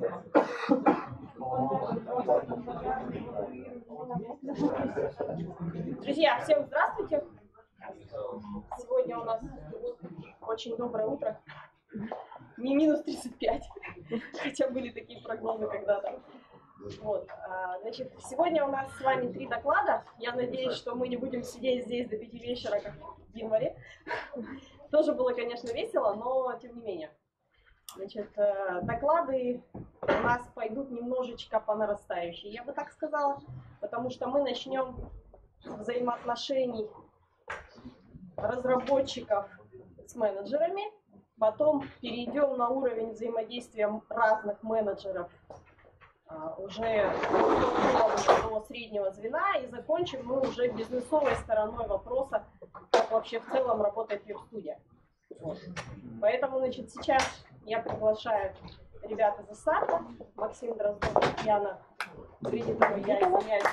Друзья, всем здравствуйте! Сегодня у нас очень доброе утро. Не минус 35, хотя были такие прогнозы когда-то. Вот. Значит, сегодня у нас с вами 3 доклада. Я надеюсь, что мы не будем сидеть здесь до 5 вечера, как в январе. Тоже было, конечно, весело, но тем не менее. Значит, доклады у нас пойдут немножечко по нарастающей, я бы так сказала, потому что мы начнем с взаимоотношений разработчиков с менеджерами, потом перейдем на уровень взаимодействия разных менеджеров уже до среднего звена, и закончим мы уже бизнесовой стороной вопроса, как вообще в целом работает веб-студия. Вот. Поэтому, значит, сейчас я приглашаю ребят из старта, Максим Дроздов, Татьяна Гридитова, я извиняюсь,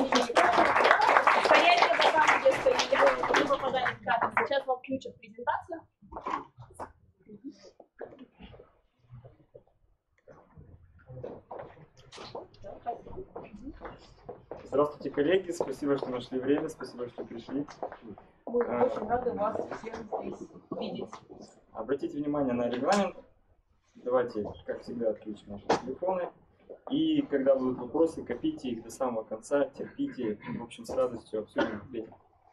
стоять надо там, где стоит, не попадает в кадр. Сейчас вам включат презентацию. Здравствуйте, коллеги, спасибо, что нашли время, спасибо, что пришли. Мы очень рады вас всех здесь видеть. Обратите внимание на регламент. Давайте, как всегда, отключим наши телефоны. И когда будут вопросы, копите их до самого конца, терпите. В общем, с радостью обсудим, ответим.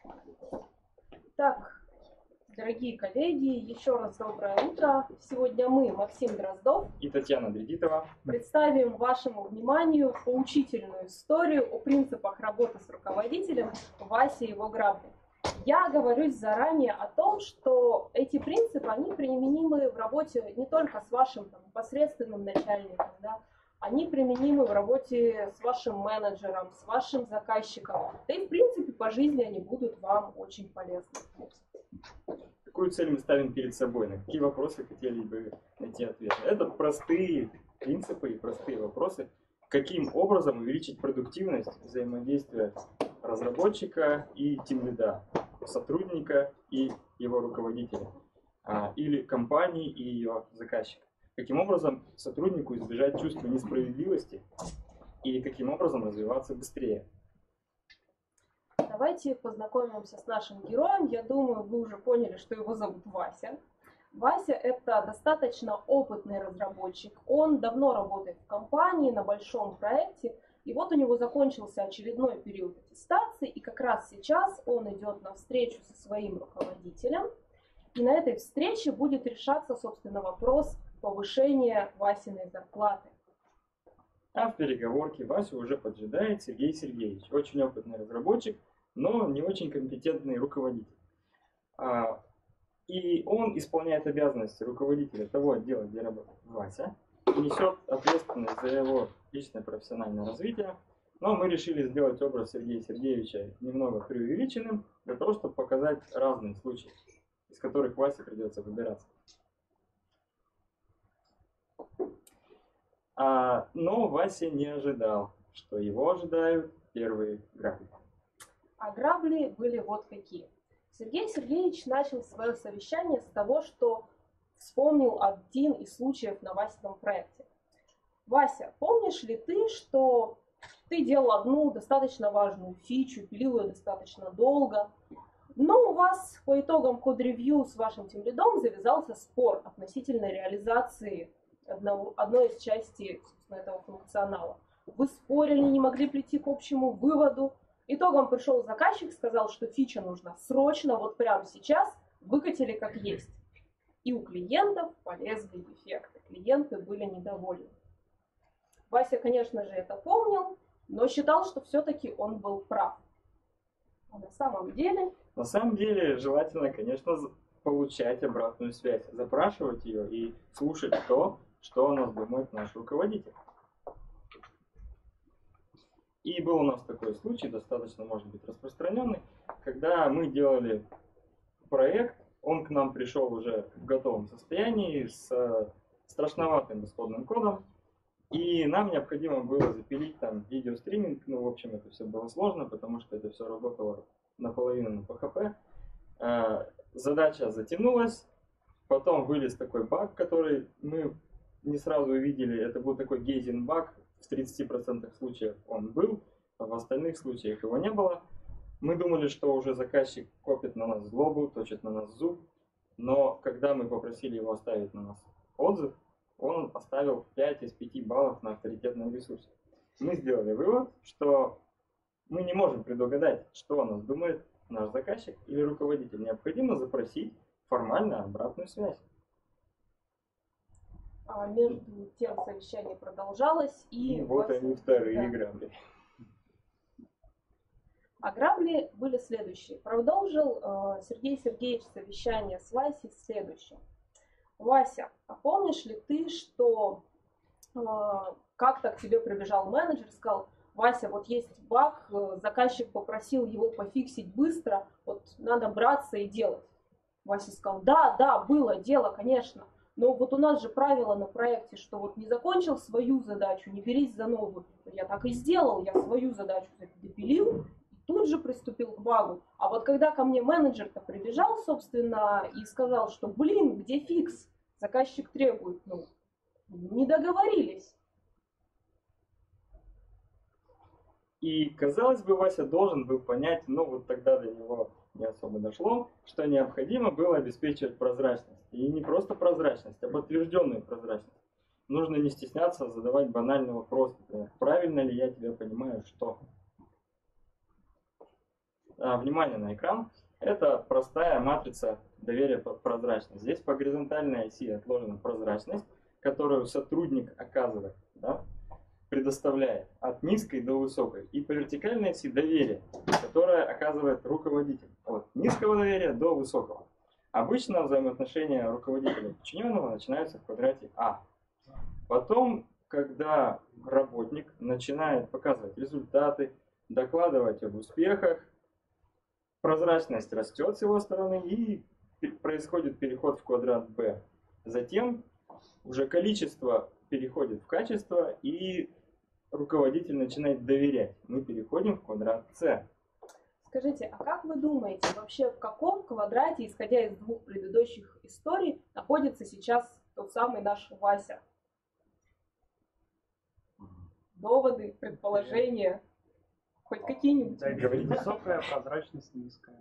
Так, дорогие коллеги, еще раз доброе утро. Сегодня мы, Максим Дроздов И Татьяна Гридитова, представим вашему вниманию поучительную историю о принципах работы с руководителем Васи и его грабли. Я оговорюсь заранее о том, что эти принципы, они применимы в работе не только с вашим непосредственным начальником, да, они применимы в работе с вашим менеджером, с вашим заказчиком. Да и в принципе по жизни они будут вам очень полезны. какую цель мы ставим перед собой, на какие вопросы хотели бы найти ответы? Это простые принципы и простые вопросы. Каким образом увеличить продуктивность взаимодействия разработчика и тимлида, сотрудника и его руководителя, или компании и ее заказчика. Каким образом сотруднику избежать чувства несправедливости и каким образом развиваться быстрее. Давайте познакомимся с нашим героем. Я думаю, вы уже поняли, что его зовут Вася. Вася – это достаточно опытный разработчик. Он давно работает в компании, на большом проекте. И вот у него закончился очередной период аттестации, и как раз сейчас он идет на встречу со своим руководителем. И на этой встрече будет решаться, собственно, вопрос повышения Васиной зарплаты. А в переговорке Васю уже поджидает Сергей Сергеевич. Очень опытный разработчик, но не очень компетентный руководитель. И он исполняет обязанности руководителя того отдела, где работает Вася, и несет ответственность за его личное профессиональное развитие. Но мы решили сделать образ Сергея Сергеевича немного преувеличенным, для того, чтобы показать разные случаи, из которых Васе придется выбираться. Но Вася не ожидал, что его ожидают первые грабли. А грабли были вот какие. Сергей Сергеевич начал свое совещание с того, что вспомнил один из случаев на Васином проекте. Вася, помнишь ли ты, что ты делал одну достаточно важную фичу, пилил ее достаточно долго, но у вас по итогам код-ревью с вашим тимлидом завязался спор относительно реализации одной из частей, собственно, этого функционала. Вы спорили, не могли прийти к общему выводу. Итогом пришел заказчик, сказал, что фича нужна срочно, вот прямо сейчас, выкатили как есть. И у клиентов полезли дефекты. Клиенты были недовольны. Вася, конечно же, это помнил, но считал, что все-таки он был прав. А на самом деле... На самом деле, желательно, конечно, получать обратную связь, запрашивать ее и слушать то, что о нас думает наш руководитель. И был у нас такой случай, достаточно, может быть, распространенный, когда мы делали проект, он к нам пришел уже в готовом состоянии, с страшноватым исходным кодом, и нам необходимо было запилить там видеостриминг. Ну, в общем, это все было сложно, потому что это все работало наполовину на PHP. Задача затянулась, потом вылез такой баг, который мы не сразу увидели, это был такой гейзенбаг, в 30% случаев он был, а в остальных случаях его не было. Мы думали, что уже заказчик копит на нас злобу, точит на нас зуб, но когда мы попросили его оставить на нас отзыв, он оставил 5 из 5 баллов на авторитетном ресурсе. Мы сделали вывод, что мы не можем предугадать, что о нас думает наш заказчик или руководитель. Необходимо запросить формально обратную связь. Между тем совещание продолжалось, и вот они вторые грабли. А грабли были следующие. Продолжил Сергей Сергеевич совещание с Васей следующим. Вася, а помнишь ли ты, что как-то к тебе прибежал менеджер и сказал: Вася, вот есть баг, заказчик попросил его пофиксить быстро, вот надо браться и делать. Вася сказал: да, было дело, конечно. Но вот у нас же правило на проекте, что вот не закончил свою задачу, не берись за новую. Я так и сделал, я свою задачу допилил, и тут же приступил к багу. А вот когда ко мне менеджер-то прибежал, собственно, и сказал, что, где фикс? Заказчик требует, не договорились. И, казалось бы, Вася должен был понять, но вот тогда до него не особо дошло, что необходимо было обеспечивать прозрачность. И не просто прозрачность, а подтвержденную прозрачность. Нужно не стесняться задавать банальный вопрос, например: правильно ли я тебя понимаю, что? Внимание на экран. Это простая матрица доверия под прозрачность. Здесь по горизонтальной оси отложена прозрачность, которую сотрудник оказывает, предоставляет от низкой до высокой. И по вертикальной оси доверие, которое оказывает руководитель. От низкого доверия до высокого. Обычно взаимоотношения руководителя и подчиненного начинаются в квадрате А. Потом, когда работник начинает показывать результаты, докладывать об успехах, прозрачность растет с его стороны и происходит переход в квадрат Б. Затем уже количество переходит в качество и руководитель начинает доверять. Мы переходим в квадрат С. Скажите, а как вы думаете, вообще в каком квадрате, исходя из двух предыдущих историй, находится сейчас тот самый наш Вася? Доводы, предположения, хоть какие-нибудь? Высокая, прозрачность низкая.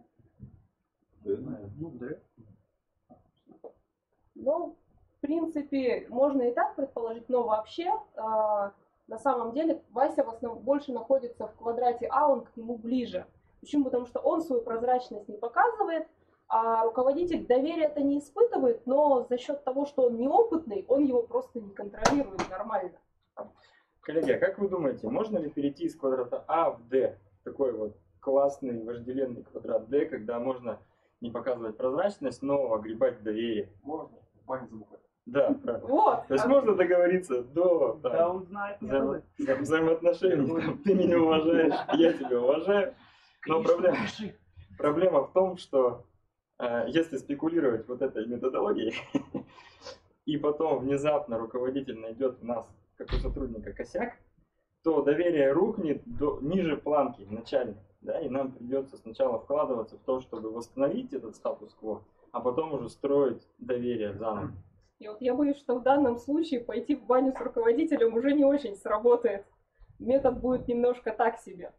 В принципе, можно и так предположить, но вообще, на самом деле, Вася в основном больше находится в квадрате А, он к нему ближе. Почему? Потому что он свою прозрачность не показывает, а руководитель доверия-то не испытывает, но за счет того, что он неопытный, он его просто не контролирует нормально. Коллеги, а как вы думаете, можно ли перейти из квадрата А в D? Такой вот классный вожделенный квадрат D, когда можно не показывать прозрачность, но огребать доверие. Можно. Баню замыкать. Да, правильно. Вот. То есть можно договориться до он знает, взаимоотношений. Ты меня уважаешь, я тебя уважаю. Но проблема в том, что если спекулировать вот этой методологией, и потом внезапно руководитель найдет у нас, как у сотрудника, косяк, то доверие рухнет ниже планки начальной. И нам придется сначала вкладываться в то, чтобы восстановить этот статус-кво, а потом уже строить доверие заново. И вот я боюсь, что в данном случае пойти в баню с руководителем уже не очень сработает. Метод будет немножко так себе.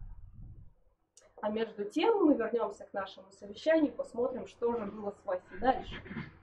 А между тем мы вернемся к нашему совещанию, посмотрим, что же было с Васей дальше.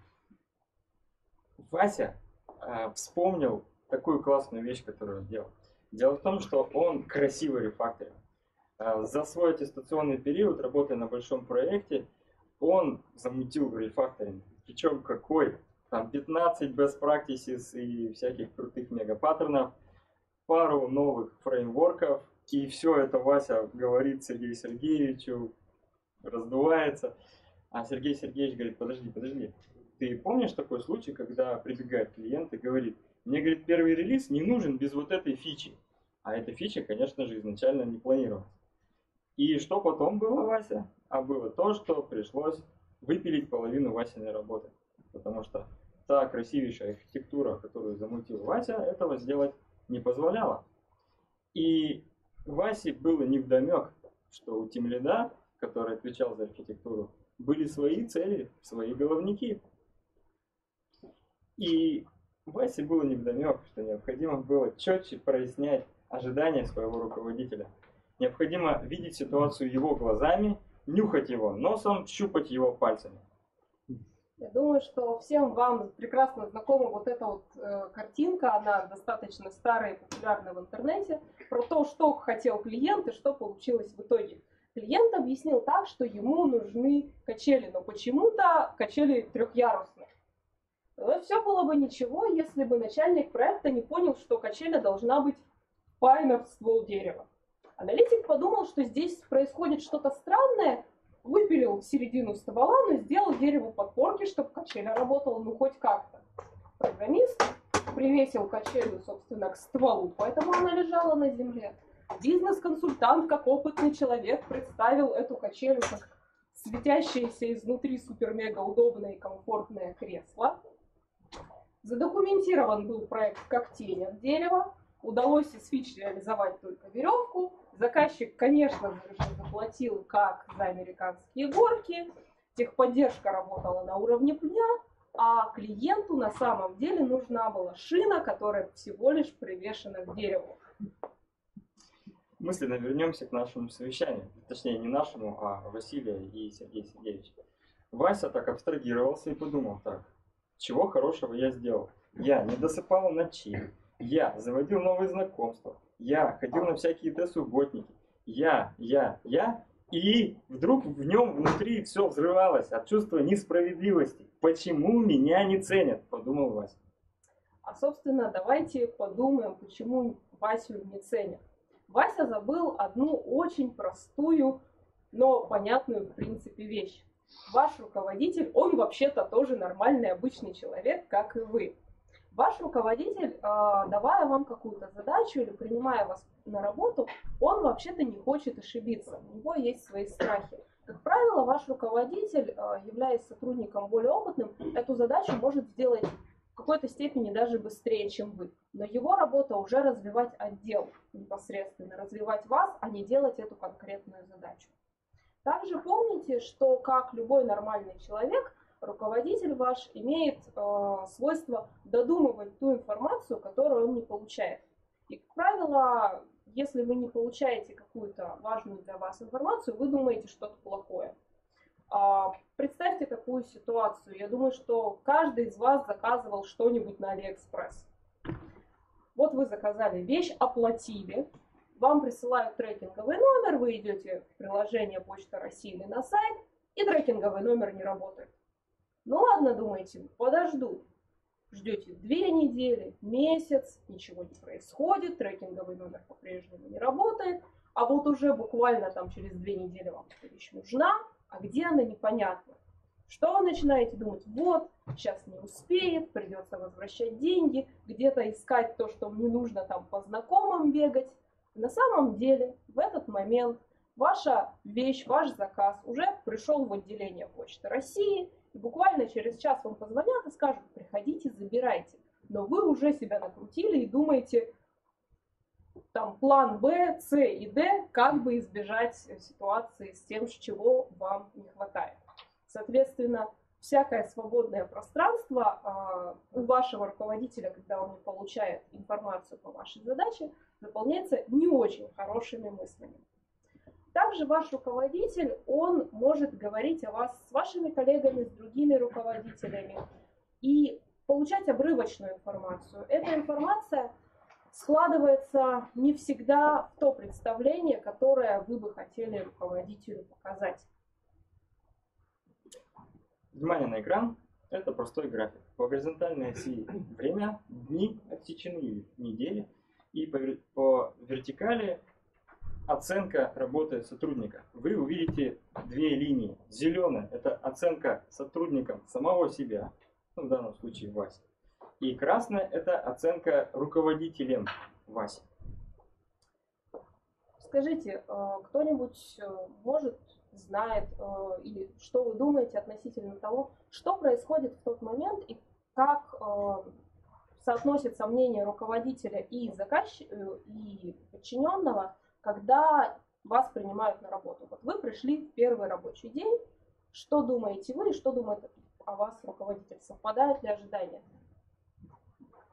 Вася вспомнил такую классную вещь, которую он делал. Дело в том, что он красиво рефакторил. За свой аттестационный период, работая на большом проекте, он замутил рефакторинг. Причем какой? Там 15 best practices и всяких крутых мегапаттернов, пару новых фреймворков. И все это Вася говорит Сергею Сергеевичу, раздувается. А Сергей Сергеевич говорит: подожди. Ты помнишь такой случай, когда прибегает клиент и говорит: мне, говорит, первый релиз не нужен без вот этой фичи. А эта фича, конечно же, изначально не планировалась. И что потом было, Вася? А было то, что пришлось выпилить половину Васиной работы. Потому что та красивейшая архитектура, которую замутил Вася, этого сделать не позволяла. И Васе было невдомек, что у тимлида, который отвечал за архитектуру, были свои цели, свои головники. И Васе было невдомек, что необходимо было четче прояснять ожидания своего руководителя. Необходимо видеть ситуацию его глазами, нюхать его носом, щупать его пальцами. Я думаю, что всем вам прекрасно знакома вот эта вот картинка, она достаточно старая и популярная в интернете, про то, что хотел клиент и что получилось в итоге. Клиент объяснил так, что ему нужны качели, но почему-то качели трехъярусные. Все было бы ничего, если бы начальник проекта не понял, что качеля должна быть впаяна в ствол дерева. Аналитик подумал, что здесь происходит что-то странное, выпилил середину ствола, но сделал дереву подпорки, чтобы качеля работала ну хоть как-то. Программист привесил качелю, собственно, к стволу, поэтому она лежала на земле. Бизнес-консультант, как опытный человек, представил эту качелю как светящееся изнутри супер-мега удобное и комфортное кресло. Задокументирован был проект как тень от дерева. Удалось из фич реализовать только веревку. Заказчик, конечно же, заплатил как за американские горки. Техподдержка работала на уровне пня. А клиенту на самом деле нужна была шина, которая всего лишь привешена к дереву. Мысленно вернемся к нашему совещанию. Точнее, не нашему, а Василия и Сергея Сергеевича. Вася так абстрагировался и подумал так. Чего хорошего я сделал? Я не досыпал ночей. Я заводил новые знакомства. Я ходил на всякие субботники. Я. И вдруг в нем внутри все взрывалось от чувства несправедливости. Почему меня не ценят? Подумал Вася. А, собственно, давайте подумаем, почему Васю не ценят. Вася забыл одну очень простую, но понятную в принципе вещь. Ваш руководитель, он вообще-то тоже нормальный, обычный человек, как и вы. Ваш руководитель, давая вам какую-то задачу или принимая вас на работу, он вообще-то не хочет ошибиться, у него есть свои страхи. Как правило, ваш руководитель, являясь сотрудником более опытным, эту задачу может сделать в какой-то степени даже быстрее, чем вы. Но его работа уже развивать отдел непосредственно, развивать вас, а не делать эту конкретную задачу. Также помните, что как любой нормальный человек, руководитель ваш имеет свойство додумывать ту информацию, которую он не получает. И, как правило, если вы не получаете какую-то важную для вас информацию, вы думаете что-то плохое. Представьте такую ситуацию. Я думаю, что каждый из вас заказывал что-нибудь на Алиэкспресс. Вот вы заказали вещь, оплатили. Вам присылают трекинговый номер, вы идете в приложение Почта России или на сайт, и трекинговый номер не работает. Ну ладно, думаете, подожду. Ждете 2 недели, месяц, ничего не происходит, трекинговый номер по-прежнему не работает, а вот уже буквально там через 2 недели вам эта вещь нужна, а где она, непонятно. Что вы начинаете думать? Вот, сейчас не успеет, придется возвращать деньги, где-то искать то, что мне нужно, там по знакомым бегать. На самом деле, в этот момент ваша вещь, ваш заказ уже пришел в отделение Почты России, и буквально через час вам позвонят и скажут, приходите, забирайте. Но вы уже себя накрутили и думаете, там, план Б, С и Д, как бы избежать ситуации с тем, чего вам не хватает. Соответственно, всякое свободное пространство у вашего руководителя, когда он получает информацию по вашей задаче, заполняется не очень хорошими мыслями. Также ваш руководитель, он может говорить о вас с вашими коллегами, с другими руководителями и получать обрывочную информацию. Эта информация складывается не всегда в то представление, которое вы бы хотели руководителю показать. Внимание на экран. Это простой график. По горизонтальной оси время, дни отсечены, недели. И по вертикали оценка работы сотрудника. Вы увидите 2 линии. Зеленая – это оценка сотрудникам самого себя, ну, в данном случае Васи. И красная – это оценка руководителем Васи. Скажите, кто-нибудь знает, или что вы думаете относительно того, что происходит в тот момент и как соотносится мнение руководителя и и подчиненного, когда вас принимают на работу. Вот вы пришли в первый рабочий день, что думаете вы и что думает о вас руководитель? Совпадают ли ожидания?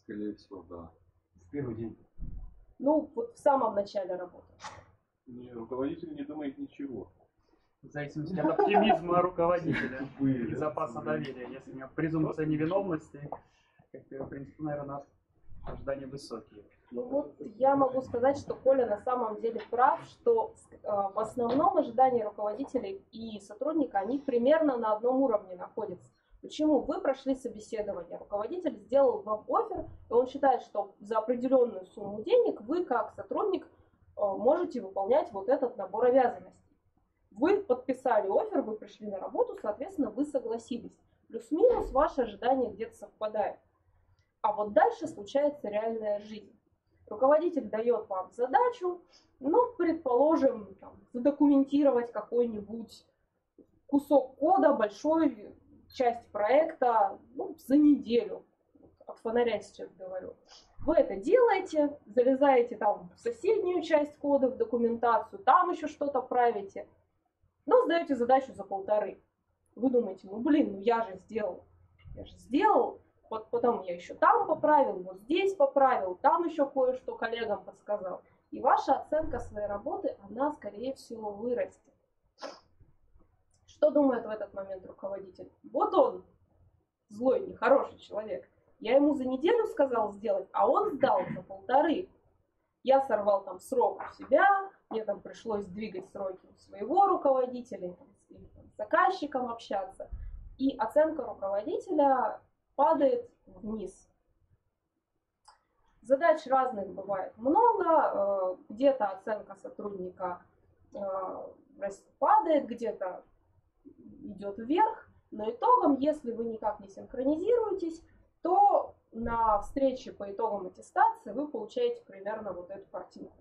Скорее всего, да. В первый день. Ну, вот в самом начале работы. Руководитель не думает ничего. В зависимости от оптимизма руководителя и запаса доверия. Если у него презумпция невиновности, как в принципе, наверное, ожидания высокие. Ну вот я могу сказать, что Коля на самом деле прав, что в основном ожидания руководителей и сотрудника, они примерно на одном уровне находятся. Почему? Вы прошли собеседование, руководитель сделал вам оффер, и он считает, что за определенную сумму денег вы как сотрудник можете выполнять вот этот набор обязанностей. Вы подписали оффер, вы пришли на работу, соответственно, вы согласились. Плюс-минус ваши ожидания где-то совпадают. А вот дальше случается реальная жизнь. Руководитель дает вам задачу, ну, предположим, там, задокументировать какой-нибудь кусок кода, большой часть проекта, ну, за неделю. От фонаря сейчас говорю. Вы это делаете, залезаете там в соседнюю часть кода, в документацию, там еще что-то правите, но сдаете задачу за 1,5. Вы думаете, ну блин, ну я же сделал, вот потом я еще там поправил, вот здесь поправил, там еще кое-что коллегам подсказал. И ваша оценка своей работы, она, скорее всего, вырастет. Что думает в этот момент руководитель? Вот он, злой, нехороший человек. Я ему за неделю сказал сделать, а он сдал за 1,5. Я сорвал там срок у себя, мне там пришлось двигать сроки у своего руководителя, с заказчиком общаться. И оценка руководителя падает вниз. Задач разных бывает много. Где-то оценка сотрудника падает, где-то идет вверх. Но итогом, если вы никак не синхронизируетесь, то на встрече по итогам аттестации вы получаете примерно вот эту картинку.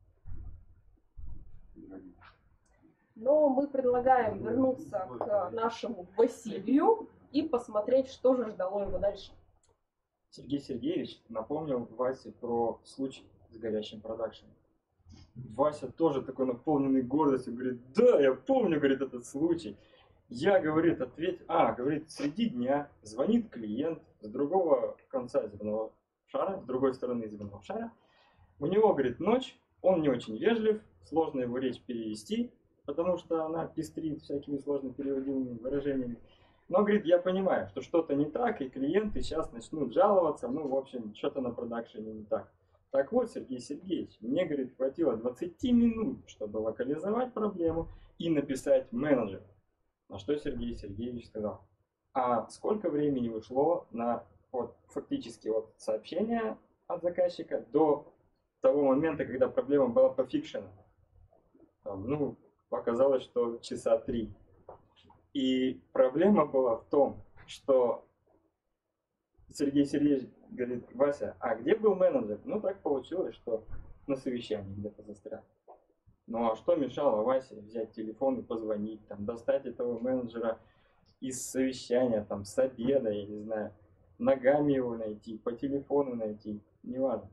Но мы предлагаем вернуться к нашему Василию и посмотреть, что же ждало его дальше. Сергей Сергеевич напомнил Васе про случай с горящим продакшеном. Вася тоже такой наполненный гордостью, говорит, да, я помню, говорит, этот случай. Я, говорит, говорит, среди дня звонит клиент с другого конца земного шара, с другой стороны земного шара. У него, говорит, ночь, он не очень вежлив, сложно его речь перевести, потому что она пестрит всякими сложно переводимыми выражениями. Но, говорит, я понимаю, что что-то не так, и клиенты сейчас начнут жаловаться, ну, в общем, что-то на продакшене не так. Так вот, Сергей Сергеевич, мне, говорит, хватило 20 минут, чтобы локализовать проблему и написать менеджеру. На что Сергей Сергеевич сказал, а сколько времени ушло на вот, фактически вот, сообщение от заказчика до того момента, когда проблема была пофикшена? Ну, показалось, что часа 3. И проблема была в том, что Сергей Сергеевич говорит, Вася, а где был менеджер? Ну, так получилось, что на совещании где-то застрял. Ну, а что мешало Васе взять телефон и позвонить, там, достать этого менеджера из совещания, там, с обеда, я не знаю, ногами его найти, по телефону найти, неважно.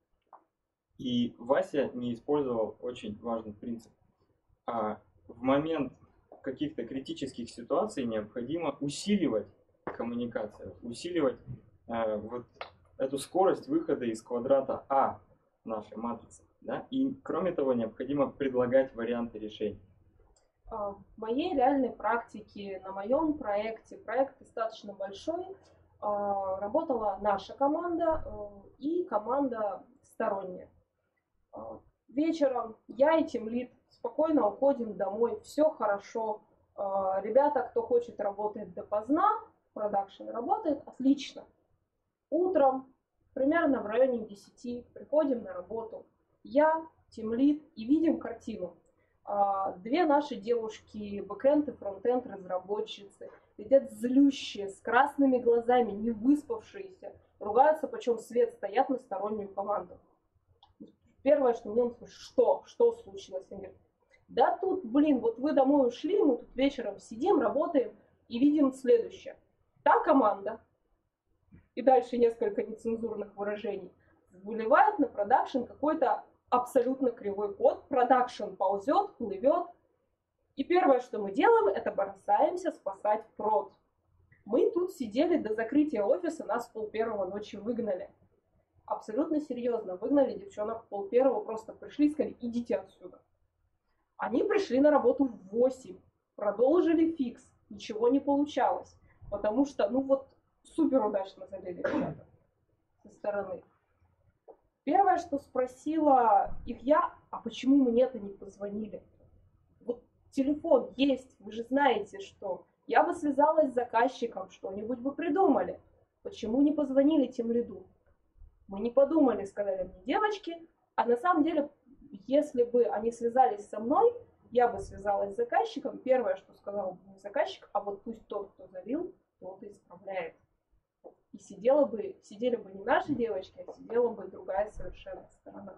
И Вася не использовал очень важный принцип. А в момент каких-то критических ситуаций необходимо усиливать коммуникацию, усиливать вот эту скорость выхода из квадрата А нашей матрицы. Да? И кроме того, необходимо предлагать варианты решений. В моей реальной практике, на моем проект достаточно большой, работала наша команда и команда сторонняя. Вечером я и тимлид спокойно уходим домой, все хорошо. Ребята, кто хочет, работает допоздна, продакшн работает отлично. Утром, примерно в районе 10, приходим на работу. Я, тимлид, и видим картину. Две наши девушки, бэкэнд и фронтенд разработчицы, сидят злющие, с красными глазами, не выспавшиеся, ругаются, почем свет, стоят на стороннюю команду. Первое, что мне что случилось? Они говорят, да тут, блин, вот вы домой ушли, мы тут вечером сидим, работаем и видим следующее. Та команда, и дальше несколько нецензурных выражений, выливает на продакшн какой-то абсолютно кривой код, продакшн ползет, плывет. И первое, что мы делаем, это бросаемся спасать прод. Мы тут сидели до закрытия офиса, нас в 1:30 ночи выгнали. абсолютно серьезно выгнали девчонок в 11:30, просто пришли и сказали: идите отсюда. Они пришли на работу в 8, продолжили фикс, ничего не получалось, потому что, ну вот, супер удачно залили ребята со стороны. Первое, что спросила их я: а почему мне-то не позвонили? Вот телефон есть, вы же знаете, что я бы связалась с заказчиком, что-нибудь бы придумали. Почему не позвонили тимлиду? Мы не подумали, сказали мне девочки, а на самом деле, если бы они связались со мной, я бы связалась с заказчиком. Первое, что сказал бы не заказчик, а вот пусть тот, кто залил, тот и исправляет. И сидели бы не наши девочки, а сидела бы другая совершенно сторона.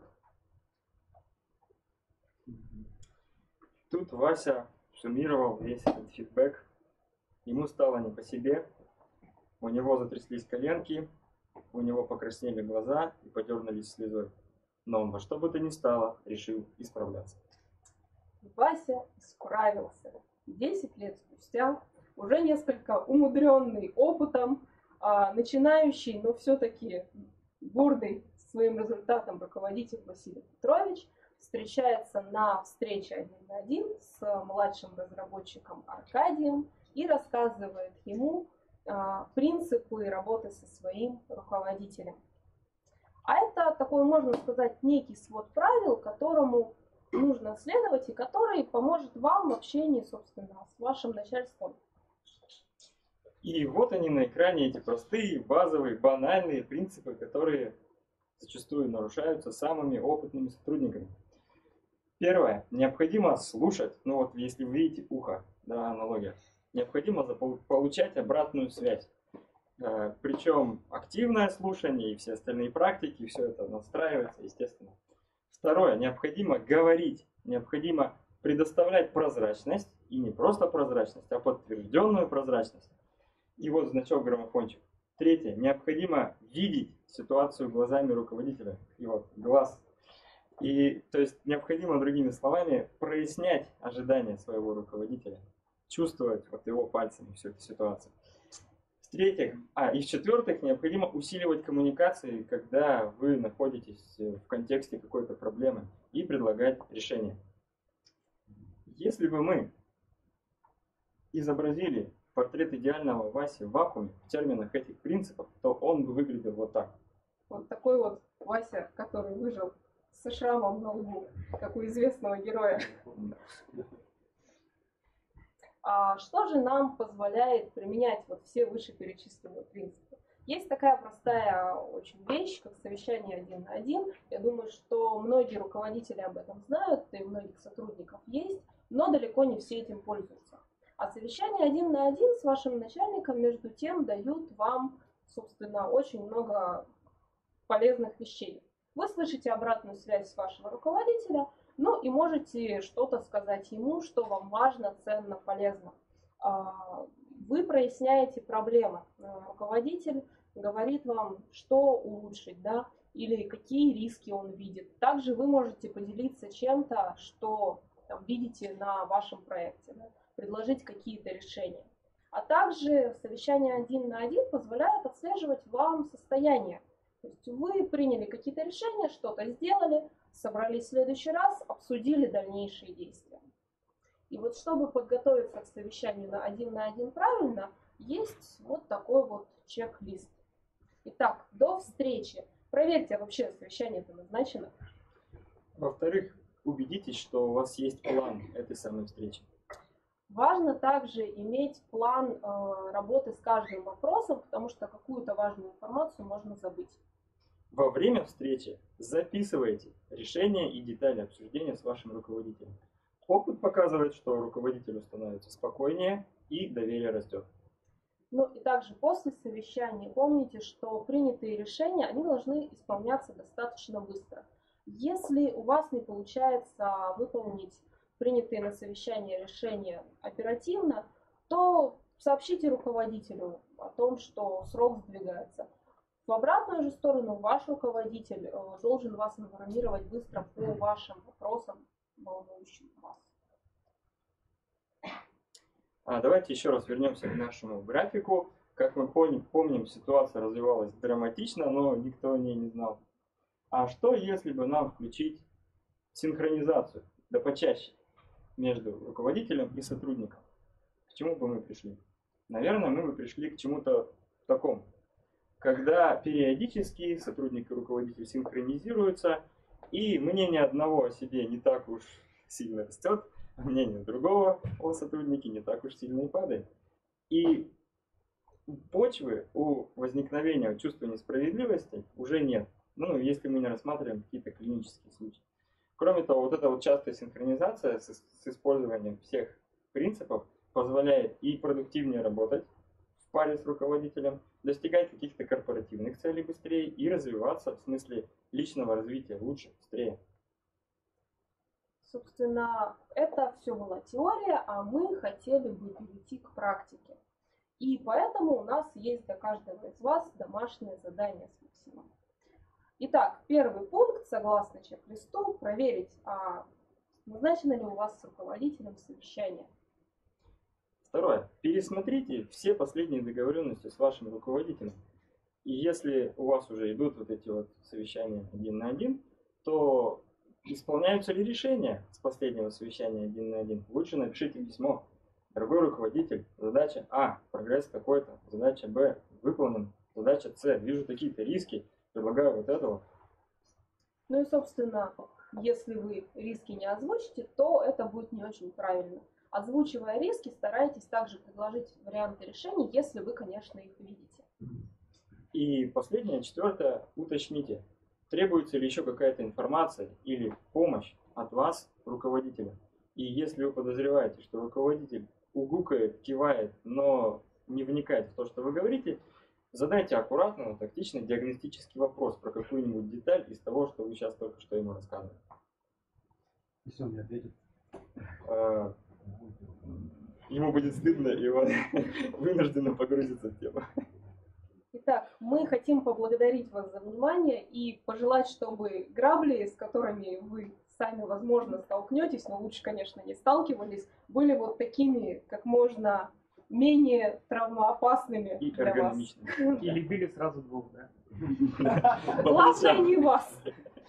Тут Вася суммировал весь этот фидбэк. Ему стало не по себе, у него затряслись коленки, у него покраснели глаза и подернулись слезой. Но он во что бы то ни стало решил исправляться. Вася исправился. 10 лет спустя, уже несколько умудренный опытом, начинающий, но все-таки гордый своим результатом руководитель Василий Петрович встречается на встрече 1 на 1 с младшим разработчиком Аркадием и рассказывает ему принципы работы со своим руководителем. А это такой, можно сказать, некий свод правил, которому нужно следовать и который поможет вам в общении, собственно, с вашим начальством. И вот они на экране, эти простые, базовые, банальные принципы, которые зачастую нарушаются самыми опытными сотрудниками. Первое. Необходимо слушать. Ну вот если вы видите ухо, да, аналогия. Необходимо получать обратную связь. Причем активное слушание и все остальные практики, все это настраивается, естественно. Второе. Необходимо говорить. Необходимо предоставлять прозрачность. И не просто прозрачность, а подтвержденную прозрачность. И вот значок граммофончик. Третье. Необходимо видеть ситуацию глазами руководителя. И вот глаз. И то есть необходимо, другими словами, прояснять ожидания своего руководителя. Чувствовать вот его пальцами всю эту ситуацию. В-третьих, и в-четвертых, необходимо усиливать коммуникации, когда вы находитесь в контексте какой-то проблемы, и предлагать решение. Если бы мы изобразили портрет идеального Васи в вакууме в терминах этих принципов, то он бы выглядел вот так. Вот такой вот Вася, который выжил со шрамом на лбу, как у известного героя. А что же нам позволяет применять вот все вышеперечисленные принципы? Есть такая простая очень вещь, как совещание 1 на 1. Я думаю, что многие руководители об этом знают, и у многих сотрудников есть, но далеко не все этим пользуются. А совещание 1 на 1 с вашим начальником, между тем, дают вам, собственно, очень много полезных вещей. Вы слышите обратную связь с вашего руководителя, ну и можете что-то сказать ему, что вам важно, ценно, полезно. Вы проясняете проблемы. Руководитель говорит вам, что улучшить, да, или какие риски он видит. Также вы можете поделиться чем-то, что там, видите на вашем проекте, да, предложить какие-то решения. А также совещание 1 на 1 позволяет отслеживать вам состояние. То есть вы приняли какие-то решения, что-то сделали, собрались в следующий раз, обсудили дальнейшие действия. И вот чтобы подготовиться к совещанию на 1 правильно, есть вот такой вот чек-лист. Итак, до встречи. Проверьте, а вообще совещание-то назначено. Во-вторых, убедитесь, что у вас есть план этой самой встречи. Важно также иметь план работы с каждым вопросом, потому что какую-то важную информацию можно забыть. Во время встречи записывайте решения и детали обсуждения с вашим руководителем. Опыт показывает, что руководителю становится спокойнее и доверие растет. Ну и также после совещания помните, что принятые решения, они должны исполняться достаточно быстро. Если у вас не получается выполнить принятые на совещании решения оперативно, то сообщите руководителю о том, что срок сдвигается. В обратную же сторону ваш руководитель должен вас информировать быстро по вашим вопросам, волнующим вас. Давайте еще раз вернемся к нашему графику. Как мы помним, ситуация развивалась драматично, но никто о ней не знал. А что, если бы нам включить синхронизацию, да почаще, между руководителем и сотрудником? К чему бы мы пришли? Наверное, мы бы пришли к чему-то такому. Когда периодически сотрудник и руководитель синхронизируются, и мнение одного о себе не так уж сильно растет, а мнение другого о сотруднике не так уж сильно и падает. И почвы у возникновения чувства несправедливости уже нет. Ну, если мы не рассматриваем какие-то клинические случаи. Кроме того, вот эта вот частая синхронизация с использованием всех принципов позволяет и продуктивнее работать в паре с руководителем, достигать каких-то корпоративных целей быстрее и развиваться в смысле личного развития лучше, быстрее. Собственно, это все была теория, а мы хотели бы перейти к практике. И поэтому у нас есть для каждого из вас домашнее задание с Максимом. Итак, первый пункт, согласно чек-листу, проверить, назначено ли у вас с руководителем совещание. Второе. Пересмотрите все последние договоренности с вашим руководителем. И если у вас уже идут вот эти вот совещания 1 на 1, то исполняются ли решения с последнего совещания 1 на 1? Лучше напишите письмо. Дорогой руководитель, задача А, прогресс такой-то, задача Б, выполнен, задача С, вижу такие-то риски, предлагаю вот этого. Ну и, собственно, если вы риски не озвучите, то это будет не очень правильно. Озвучивая риски, старайтесь также предложить варианты решений, если вы, конечно, их видите. И последнее, четвертое, уточните, требуется ли еще какая-то информация или помощь от вас, руководителя. И если вы подозреваете, что руководитель угукает, кивает, но не вникает в то, что вы говорите, задайте аккуратно, тактично диагностический вопрос про какую-нибудь деталь из того, что вы сейчас только что ему рассказывали. И все, он не ответит. Ему будет стыдно, и он вынужденно погрузится в тему. Итак, мы хотим поблагодарить вас за внимание и пожелать, чтобы грабли, с которыми вы сами, возможно, столкнетесь, но лучше, конечно, не сталкивались, были вот такими, как можно менее травмоопасными И для вас. эргономичными. Или били сразу двух, да? Главное не вас.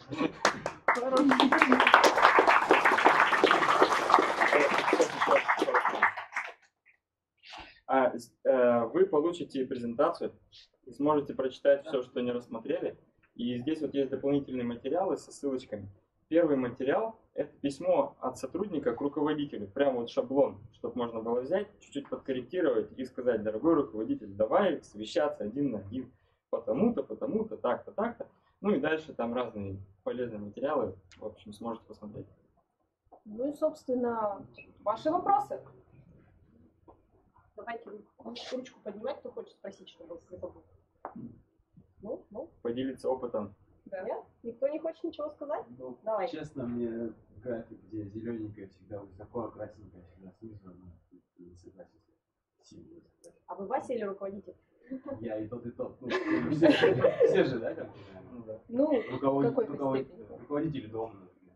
Вы получите презентацию и сможете прочитать все, что не рассмотрели. И здесь вот есть дополнительные материалы со ссылочками. Первый материал – это письмо от сотрудника к руководителю. Прям вот шаблон, чтобы можно было взять, чуть-чуть подкорректировать и сказать: дорогой руководитель, давай совещаться 1 на 1, потому-то, потому-то, так-то, так-то. Ну и дальше там разные полезные материалы, в общем, сможете посмотреть. Ну и, собственно, ваши вопросы. Давайте ручку поднимать, кто хочет спросить, чтобы не забыл. Ну, Поделиться опытом. да. Нет? Никто не хочет ничего сказать? Ну, Давай. честно, мне график, где зелененькая всегда высоко, а красненькая всегда снизу, не согласен. Сильно не согласен. А вы Вася или руководитель? Я и тот, и тот. Ну, все же, да, как Ну, да. Ну, в какой-то руководители, степени. руководители дома,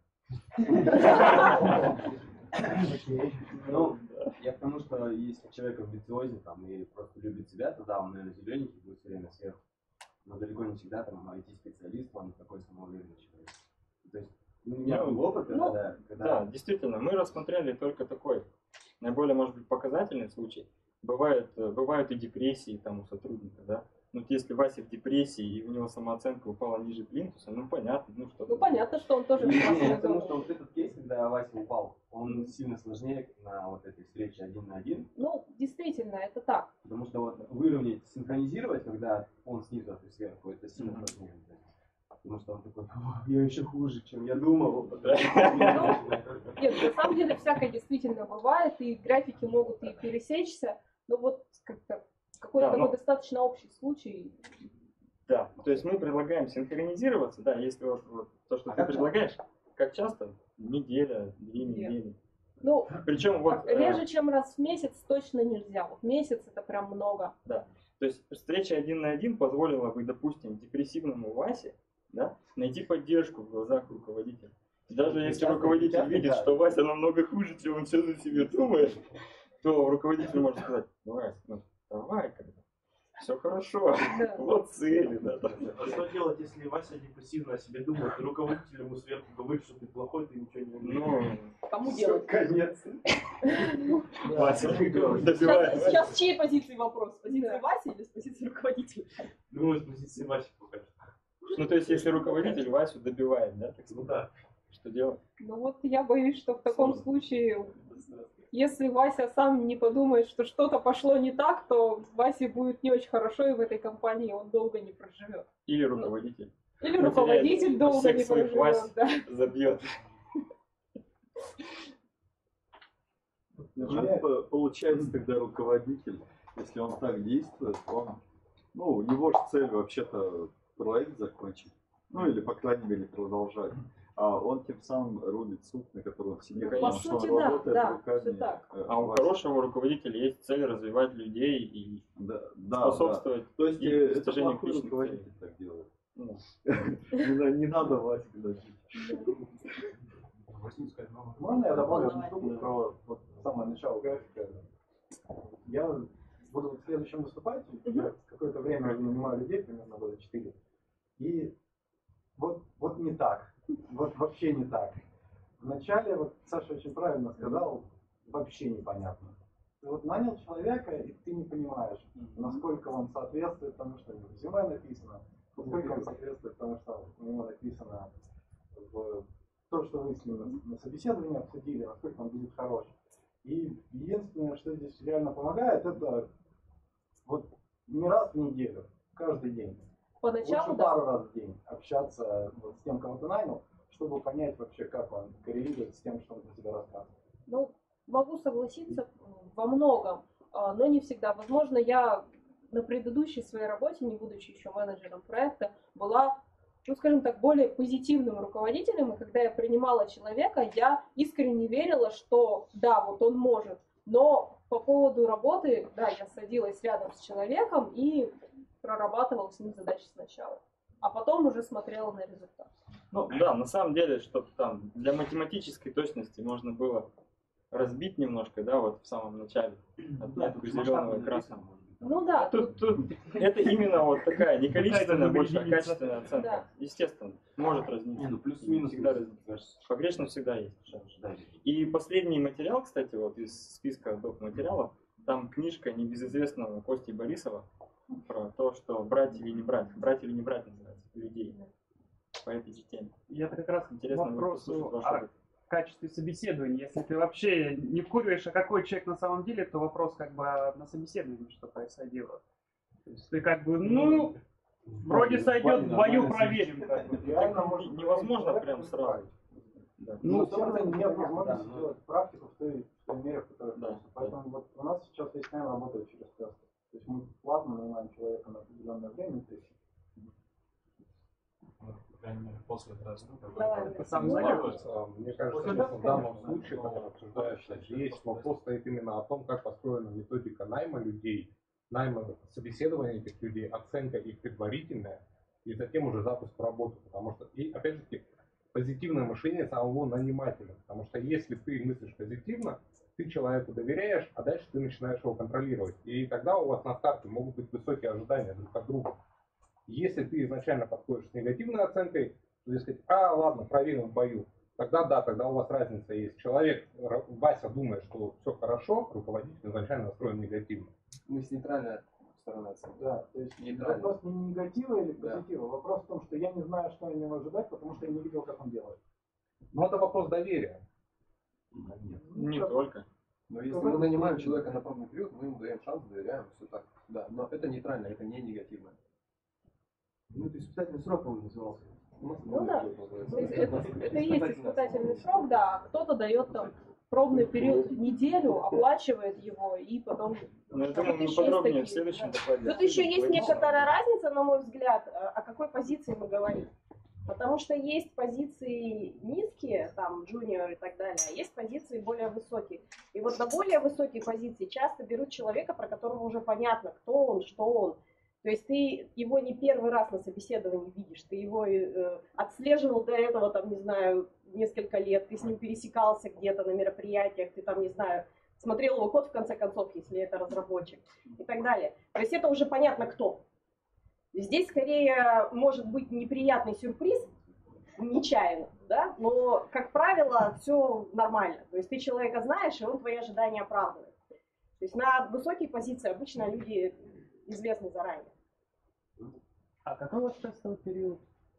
например. Ну, я потому что если человек амбициозен там и просто любит себя, то да, он, наверное, зелененький будет все время сверху. Но далеко не всегда там IT-специалист, он такой самоуверенный человек. То есть у меня был опыт, когда... Да, действительно, мы рассмотрели только такой наиболее, может быть, показательный случай. Бывают и депрессии там у сотрудника, да. Ну, вот если Вася в депрессии и у него самооценка упала ниже плинтуса, ну понятно, ну что. Ну понятно, что он тоже Не, прекрасно потому что знал. вот этот кейс, когда Вася упал, он сильно сложнее на вот этой встрече 1 на 1. Ну, действительно, это так. Потому что вот выровнять, синхронизировать, когда он снизу, а ты сверху, это сильно сложнее. Потому что он такой: я еще хуже, чем я думал. Нет, на самом деле всякое действительно бывает, и графики могут и пересечься, но вот как-то какой-то Да, такой но- достаточно общий случай. Да, то есть мы предлагаем синхронизироваться, да, если вот то, что А ты как предлагаешь, как часто? Неделя, 2 Нет. недели. Ну, Причем вот... реже, чем раз в месяц точно нельзя. Вот месяц это прям много. То есть встреча 1 на 1 позволила бы, допустим, депрессивному Васе, да, найти поддержку в глазах руководителя. И даже если Часто- руководитель часто, видит, да. что Вася намного хуже, чем он сейчас о себе думает, то руководитель может сказать: ну, Вась, ну давай как-то. Все хорошо. Да. Вот цели, да. А что делать, если Вася депрессивно о себе думает, и руководитель ему сверху говорит, что ты плохой, ты ничего не умеешь? Ну, Кому Всё, делать? конец. Вася Сейчас, добивает. сейчас с чьей позиции вопрос? С позиции Да. Васи или с позиции руководителя? Думаю, с позиции Васи пока что. Ну, то есть, если руководитель Васю добивает, да, так Ну сказать, да. что делать? Ну вот я боюсь, что в таком случае, если Вася сам не подумает, что что-то пошло не так, то Васе будет не очень хорошо, и в этой компании он долго не проживет. Или руководитель Или руководитель долго всех не своих проживет. Вась Да. забьет. Получается, тогда руководитель, если он так действует, он, ну, у него же цель вообще-то проект закончить, ну или по крайней мере продолжать. А он тем самым рулит суд, на котором сидит, По потому что он сути, да, работает да, руками. всё так. А у Васи. хорошего руководителя есть цель развивать людей и Да, да. способствовать. То есть и это достижению плохой личных руководитель так делает. Ну, Не надо Васе дожить. Можно я добавлю одну штуку про вот самое начало графика? Я буду следующим выступать, я какое-то время нанимаю людей, примерно года 4. И вот не так, вот вообще не так. Вначале, вот Саша очень правильно сказал, вообще непонятно. Ты вот нанял человека, и ты не понимаешь, насколько он соответствует тому, что в резюме написано, насколько он соответствует тому, что у него написано в то, что вы с ним на собеседовании обсудили, насколько он будет хорош. И единственное, что здесь реально помогает, это вот не раз в неделю, каждый день. Поначалу, Лучше да. пару раз в день общаться вот с тем, кого ты нанял, чтобы понять вообще, как он коррелирует с тем, что он про тебя рассказывает. Ну, могу согласиться во многом, но не всегда. Возможно, я на предыдущей своей работе, не будучи еще менеджером проекта, была, ну, скажем так, более позитивным руководителем, и когда я принимала человека, я искренне верила, что да, вот он может, но по поводу работы, да, я садилась рядом с человеком и прорабатывала с ним задачи сначала, а потом уже смотрела на результат. ну да, на самом деле, чтобы там для математической точности можно было разбить немножко, да, вот в самом начале отметку зеленого и красного. Ну да, Тут это именно вот такая не количественная, Какая-то больше единица. качественная оценка. Да. Естественно, может разниться. Не, ну плюс-минус Всегда разнится. Погрешно всегда есть шанс. Да. И последний материал, кстати, вот из списка доп. Материалов, там книжка небезызвестного Кости Борисова про то, что брать или не брать называется, людей по этой же теме. И это как раз Интересно будет вопросу послушать ваш о опыт. качестве собеседования. Если ты вообще не вкуриваешь, а какой человек на самом деле, то вопрос как бы на собеседовании, что происходило. То есть ты как бы, ну, вроде сойдет, в бою проверим. Как бы. Реально может невозможно человек прям будет сразу. править. Да. Ну, Ну, это нет да, возможности ну. сделать практику в той мере, в которой Да, хочется. Поэтому вот у нас сейчас весь найм работает через тесты. То есть мы платно нанимаем человека на определенное время, то есть По крайней мере, после разрыва. Давай. Это сам Складывается. Мне кажется, Вот что это, в данном конечно, случае, когда обсуждается, здесь вопрос стоит именно о том, как построена методика найма людей, найма собеседования этих людей, оценка их предварительная, и затем уже запуск в работу. Потому что, и опять же таки, позитивное мышление самого нанимателя. Потому что если ты мыслишь позитивно, ты человеку доверяешь, а дальше ты начинаешь его контролировать. И тогда у вас на старте могут быть высокие ожидания друг от друга. Если ты изначально подходишь с негативной оценкой, то сказать, ладно, проверим в бою, тогда да, тогда у вас разница есть. Человек, Вася думает, что все хорошо, руководитель изначально настроен негативно. Мы с нейтральной стороны оценки. да, то есть Нейтрально. вопрос не негатива или Да. позитива, вопрос в том, что я не знаю, что от него ожидать, потому что я не видел, как он делает. Но это вопрос доверия. Не только. Но если мы нанимаем человека на пробный период, мы ему даем шанс, доверяем, все так. Да, но это нейтрально, это не негативно. Ну, это испытательный срок, он назывался. Ну да. То есть это и есть испытательный срок, да, а кто-то дает там пробный период неделю, оплачивает его и потом... Ну, я думаю, Тут мы еще есть подробнее такие, в следующем да. докладе. Тут еще есть поговорим. некоторая разница, на мой взгляд, о какой позиции мы говорим. Потому что есть позиции низкие, там, джуниор и так далее, а есть позиции более высокие. И вот на более высокие позиции часто берут человека, про которого уже понятно, кто он, что он. То есть ты его не первый раз на собеседовании видишь, ты его отслеживал до этого, там, не знаю, несколько лет, ты с ним пересекался где-то на мероприятиях, ты там, не знаю, смотрел его код в конце концов, если это разработчик и так далее. То есть это уже понятно кто. Здесь скорее может быть неприятный сюрприз, нечаянно, да, но, как правило, все нормально. То есть ты человека знаешь, и он твои ожидания оправдывает. То есть на высокие позиции обычно люди известны заранее. А какой у вас тестовый период?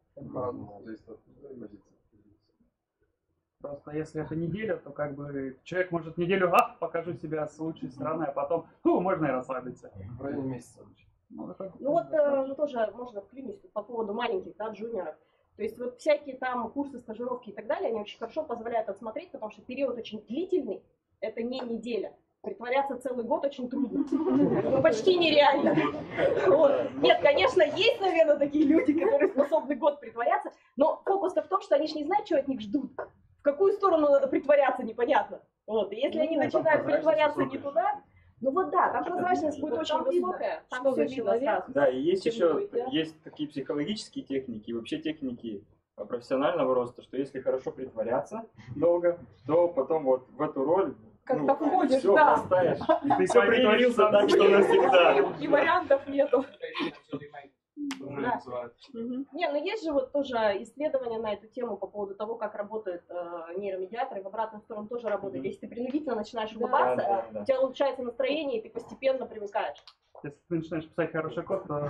Просто если это неделя, то как бы человек может неделю, покажу себя с лучшей стороны, а потом, можно и расслабиться. В районе месяца. Ну вот тоже можно вклинить по поводу маленьких, да, джуниоров. То есть вот всякие там курсы, стажировки и так далее, они очень хорошо позволяют отсмотреть, потому что период очень длительный, это не неделя. Притворяться целый год очень трудно. Ну, почти нереально. Вот. Нет, конечно, есть, наверное, такие люди, которые способны год притворяться, но фокус-то в том, что они же не знают, чего от них ждут. В какую сторону надо притворяться, непонятно. Вот. И если они начинают притворяться не туда, ну вот да, там прозрачность будет очень высокая, там все видно сразу. Да, и есть еще есть такие психологические техники, и вообще техники профессионального роста, что если хорошо притворяться долго, то потом вот в эту роль как-то входишь, все, да. поставишь. И ты все притворился так, что навсегда. И вариантов нету. Да. Не, ну есть же вот тоже исследования на эту тему по поводу того, как работают нейромедиаторы, в обратную сторону тоже работает. Если ты принудительно начинаешь улыбаться, у тебя улучшается настроение, и ты постепенно привыкаешь. Если ты начинаешь писать хороший код, то...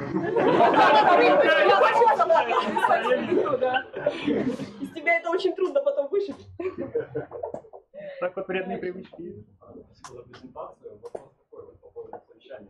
Из тебя это очень трудно потом вышибить. Так вот вредные привычки. Спасибо за презентацию. Вопрос такой вот по поводу совещания.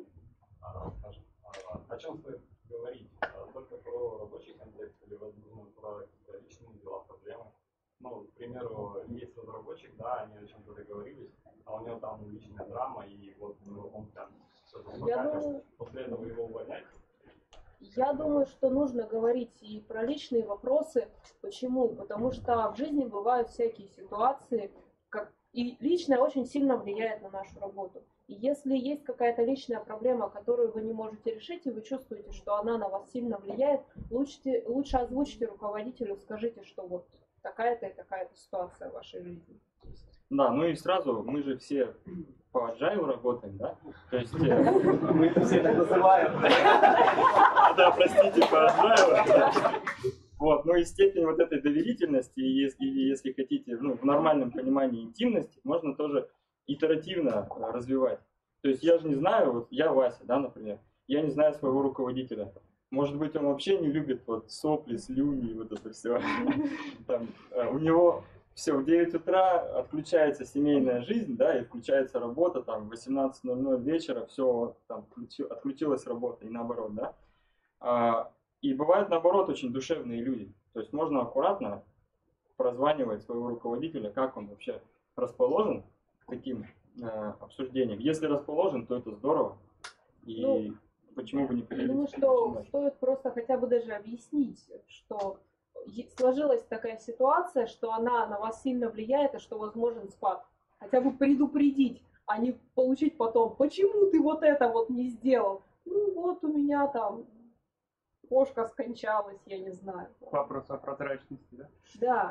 О чем стоит говорить? Только про рабочий контекст или, возможно, про какие-то личные дела, проблемы? Ну, к примеру, есть разработчик, да, они о чем-то договорились, а у него там личная драма, и вот он там все заспокаивает. После этого его увольнять? Я думаю, что нужно говорить и про личные вопросы. Почему? Потому что в жизни бывают всякие ситуации, и личное очень сильно влияет на нашу работу. И если есть какая-то личная проблема, которую вы не можете решить, и вы чувствуете, что она на вас сильно влияет, лучше озвучьте руководителю, скажите, что вот такая-то и такая-то ситуация в вашей жизни. Да, ну и сразу, мы же все по agile работаем, да? То есть... Мы это все так называем. Да, простите, по agile. Вот, ну и степень вот этой доверительности, если хотите, ну, в нормальном понимании интимности, можно тоже итеративно развивать. То есть я же не знаю, вот я Вася, да, например, я не знаю своего руководителя. Может быть, он вообще не любит вот сопли, слюни, вот это все. Там, у него все, в 9 утра отключается семейная жизнь, да, и включается работа, там, в 18:00 вечера, все, там, отключилась работа, и наоборот, да. И бывают, наоборот, очень душевные люди. То есть можно аккуратно прозванивать своего руководителя, как он вообще расположен к таким обсуждениям. Если расположен, то это здорово. И почему бы не поделиться? Думаю, что стоит просто хотя бы даже объяснить, что сложилась такая ситуация, что она на вас сильно влияет, и что возможен спад. Хотя бы предупредить, а не получить потом, почему ты вот это вот не сделал? Ну вот у меня там кошка скончалась, я не знаю. Вопрос о прозрачности, да? Да.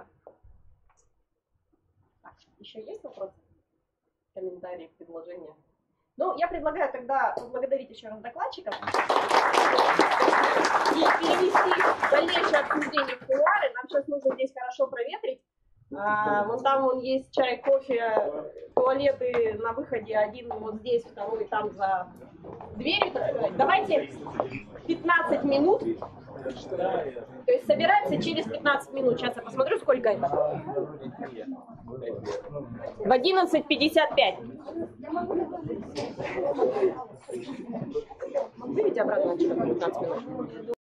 Еще есть вопросы? Комментарии, предложения? Ну, я предлагаю тогда поблагодарить еще раз докладчиков и перевести дальнейшее обсуждение в кулуары. Нам сейчас нужно здесь хорошо проветрить. Вон там вон есть чай, кофе, туалеты на выходе. Один вот здесь, второй там за дверью. Давайте 15 минут. То есть собирается через 15 минут. Сейчас я посмотрю, сколько это. В 11:55. Выведите обратно на 15 минут.